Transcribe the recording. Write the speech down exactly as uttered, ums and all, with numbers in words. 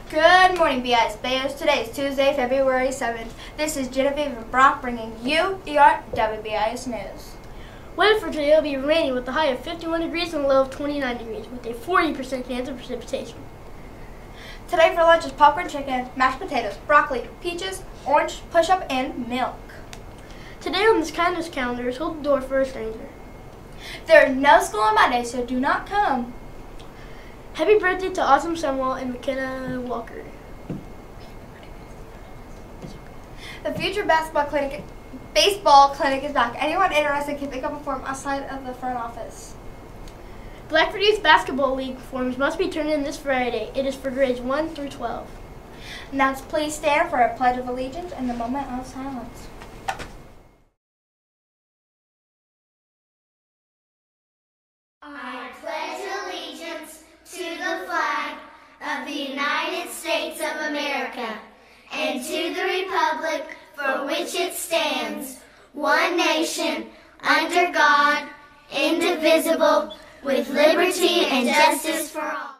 Good morning, B I S Bayers. Today is Tuesday, February seventh. This is Genevieve and Brock bringing you your W B I S News. Weather for today will be rainy with a high of fifty-one degrees and a low of twenty-nine degrees with a forty percent chance of precipitation. Today for lunch is popcorn chicken, mashed potatoes, broccoli, peaches, orange, push-up, and milk. Today on this kindness calendar is hold the door for a stranger. There is no school on Monday, so do not come. Happy birthday to Awesome Sumwell and McKenna Walker. The Future Basketball Clinic, Baseball Clinic is back. Anyone interested can pick up a form outside of the front office. Blackford Youth Basketball League forms must be turned in this Friday. It is for grades one through twelve. Now please stand for a pledge of allegiance and the moment of silence. I pledge allegiance to the flag of the United States of America and to the republic for which it stands, one nation, under God, indivisible, with liberty and justice for all.